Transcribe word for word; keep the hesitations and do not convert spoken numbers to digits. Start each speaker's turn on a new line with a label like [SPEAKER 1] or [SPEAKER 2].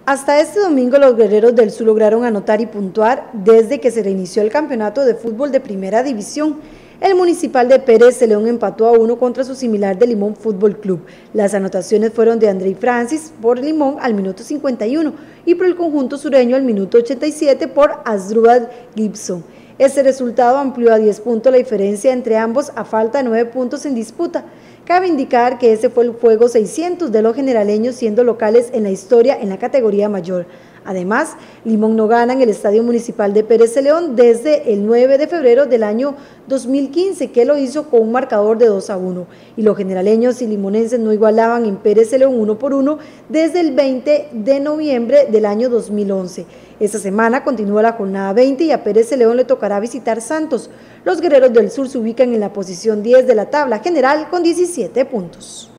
[SPEAKER 1] Hasta este domingo los guerreros del sur lograron anotar y puntuar desde que se reinició el campeonato de fútbol de primera división. El Municipal de Pérez Celedón empató a uno contra su similar de Limón Fútbol Club. Las anotaciones fueron de Andrei Francis por Limón al minuto cincuenta y uno y por el conjunto sureño al minuto ochenta y siete por Asdrúbal Gibson. Este resultado amplió a diez puntos la diferencia entre ambos a falta de nueve puntos en disputa. Cabe indicar que ese fue el juego seiscientos de los generaleños siendo locales en la historia en la categoría mayor. Además, Limón no gana en el Estadio Municipal de Pérez Celedón desde el nueve de febrero del año dos mil quince, que lo hizo con un marcador de dos a uno. Y los generaleños y limonenses no igualaban en Pérez Celedón uno por uno desde el veinte de noviembre del año dos mil once. Esta semana continúa la jornada veinte y a Pérez Celedón le tocará visitar Santos. Los guerreros del sur se ubican en la posición diez de la tabla general con diecisiete puntos.